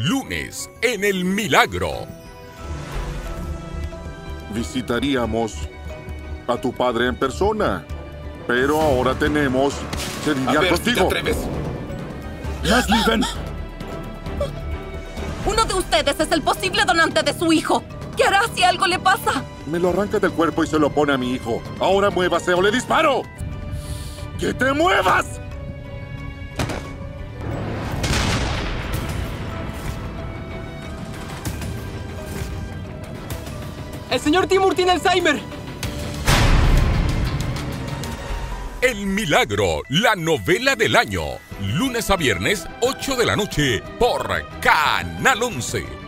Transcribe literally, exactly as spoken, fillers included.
lunes en El Milagro. Visitaríamos a tu padre en persona, pero ahora tenemos que lidiar A ver, contigo. si te atreves. Leslie, ven. Uno de ustedes es el posible donante de su hijo. ¿Qué hará si algo le pasa? Me lo arranca del cuerpo y se lo pone a mi hijo. Ahora muévase o le disparo. ¡Que te muevas! ¡El señor Timur tiene Alzheimer! El Milagro, la novela del año. Lunes a viernes, ocho de la noche, por Canal once.